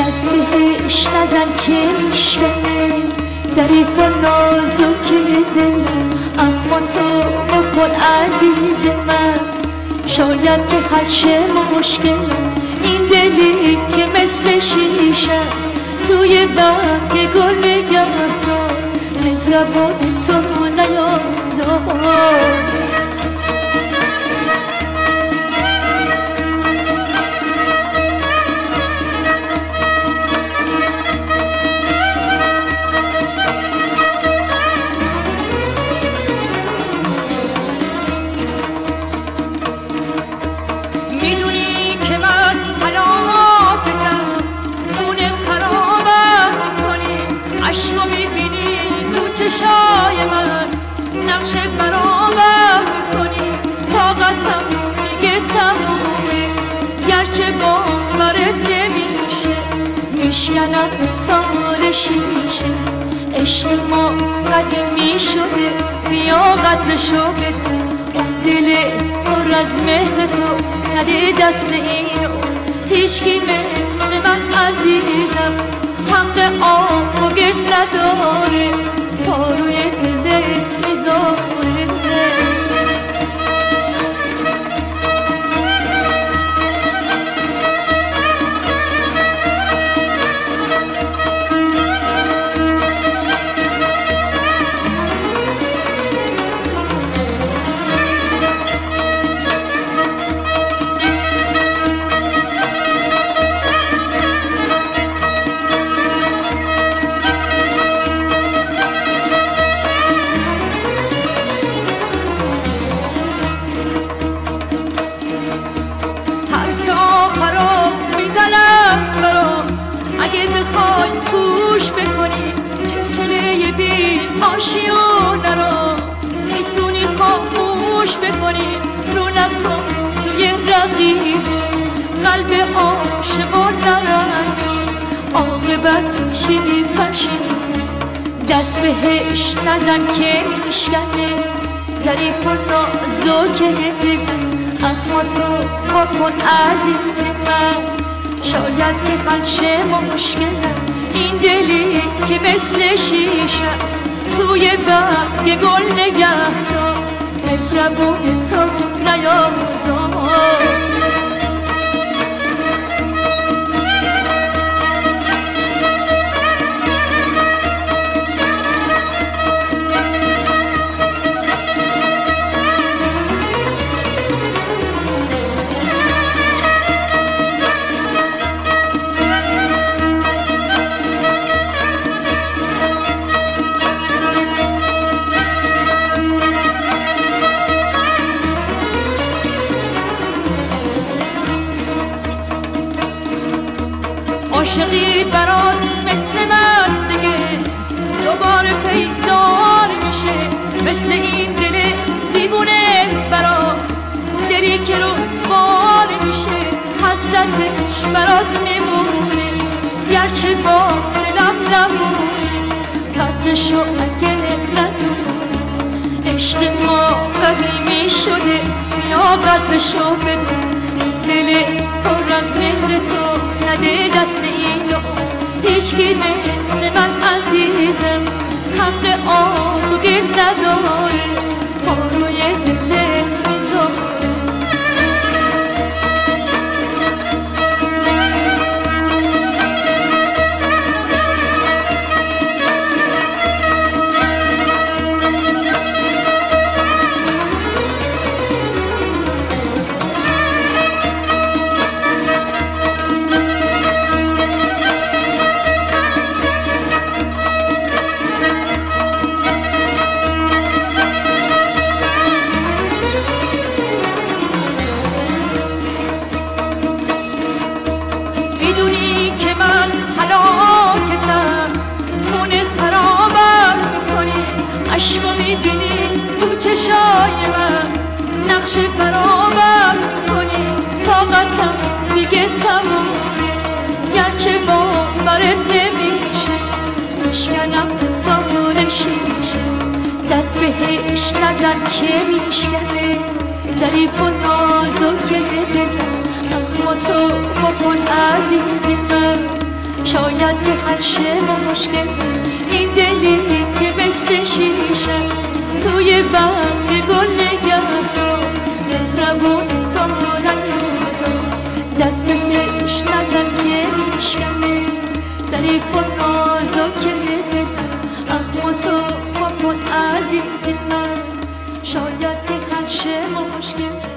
دست بهش نزن که میشکنه ظریف و نازک دلم اما تو بکن عزیز من شاید که حل شه مشکلم این دلی که مثل شیشه است توی برگ گل نگهدار مهربان تو نیازار میدونی که من هلاکتم خونه خرابم میکنی عشقو میبینی تو چشای من نقش برابر میکنی طاقتم دیگه تمومه گرچه باورت نمیشه میشکنم مثال شیشه عشق ما قدیمی شده بیا قدرشو بده اون دل پر از مهر تو نده دست اینو هیچکی مثل من عزیزم حق آب و گل نداره پا روی دلت میذاره اگه بخوای گوش بکنی چلچله بی آشیونه رو میتونی خاموش بکنی رو نکن سوی رقیب قلب عاشقان نرنگی عاقبت میشی پشیمون دست بهش نزن که میشکنه ظریف و نازک دلم اما تو بکن عزیز من شاید که حل شه مشکلم این دلی که مثل شیشه است توی برگ گل نگهدار مهربون تو نیازار عاشقی برات مثل من دیگه دوباره پیدا نمیشه مثل این دل دیوونه برات دلی که رسوا نمیشه حسرتش برات میمونه گرچه با دلم نمونه قدرشو اگه ندونه عشق ما قدیمی شده یا قدرشو بدون دل پر از مهر تو نده دست اینو هیچکی مثل من عزیزم حق آب و گل نداره پا روی دلت میذاره میدونی که من هلاکتم خونه خرابم میکنی عشقو میبینی تو چشای من نقش برابر میکنی طاقتم دیگه تمومه گرچه باورت نمیشه میشکنم مثال شیشه دست بهش نزن که میشکنه ظریف و نازک دلم اما تو بکن عزیز من شاید که هر شب مشکل این دلی که مثل شیشه است توی برگ گل نگه رو مهربون تا نیوزا دست به دلش نزن که میشکنه ظریف و نازک دلم اخم تو بکن عزیز من شاید که هر شب مشکل